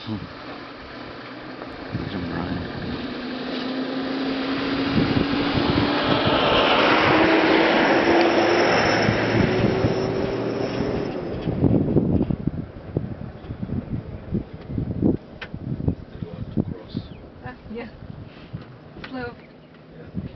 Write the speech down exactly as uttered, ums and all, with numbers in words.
Hmm. Look at him run. Ah, yeah. Slow. Yeah.